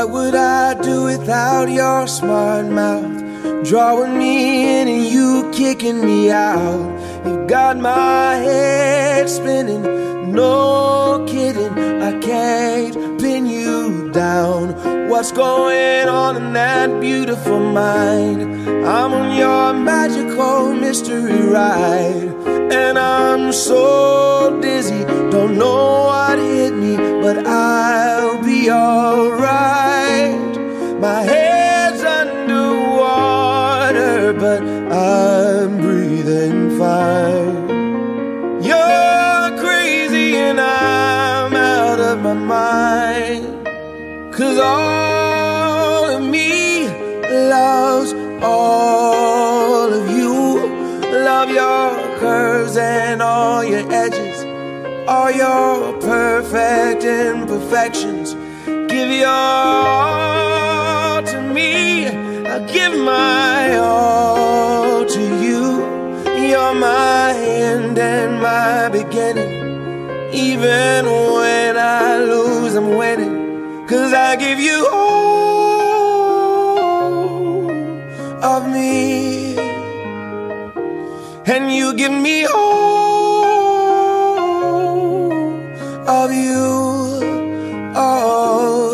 What would I do without your smart mouth? Drawing me in and you kicking me out. You got my head spinning, no kidding. I can't pin you down. What's going on in that beautiful mind? I'm on your magical mystery ride, and I'm so dizzy, don't know what hit me, but I'll be alright. My head's underwater, but I'm breathing fine. You're crazy and I'm out of my mind, 'cause all of me loves all of you. Love your curves and all your edges, all your perfect imperfections. Give your all to me, I'll give my all to you. You're my end and my beginning. Even when I lose, I'm winning, 'cause I give you all of me, and you give me all of you. Oh,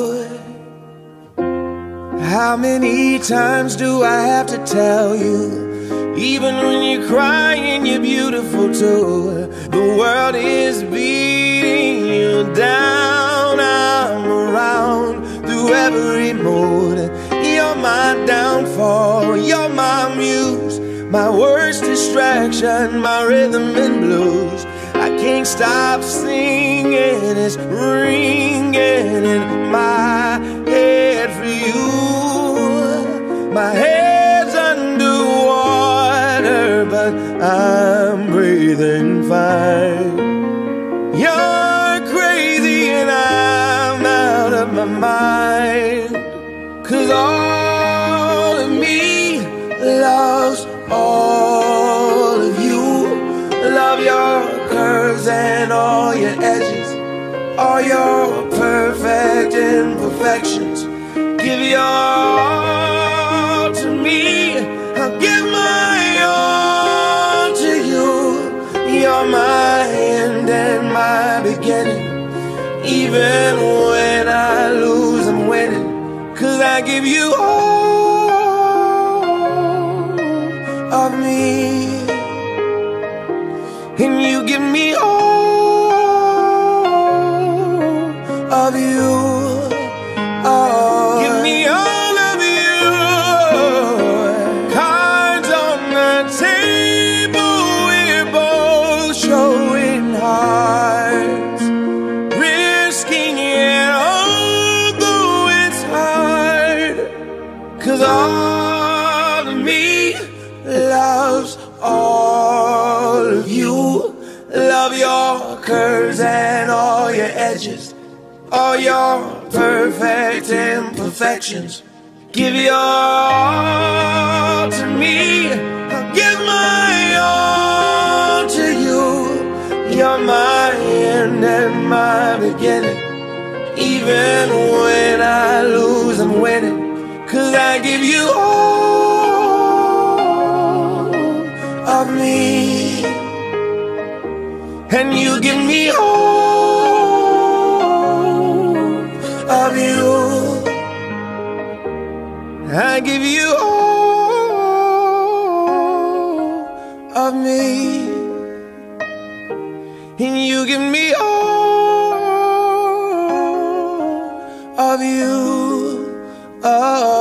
how many times do I have to tell you? Even when you're crying, you're beautiful too. The world is beating you down. I'm around through every mood. You're my downfall, you're my muse, my worst distraction, my rhythm and blues. I can't stop singing, it's ringing in my head for you. My head's underwater, but I'm breathing fine. You're crazy and I'm out of my mind, 'cause all of me loves all of you. Love your curves and all your edges, all your perfect imperfections. Give your all to me, I'll give my all to you. You're my end and my beginning. Even when I lose, I'm winning, 'cause I give you all of me, and you give me all of you. Oh, give me all of you. Cards on the table, we're both showing hearts, risking it although it's hard, 'cause all of me loves all of you. Love your curves and all your edges, all your perfect imperfections. Give your all to me, I'll give my all to you. You're my end and my beginning. Even when I lose, I'm winning, 'cause I give you all of me, and you give me all of you. I give you all of me, and you give me all of you. Oh.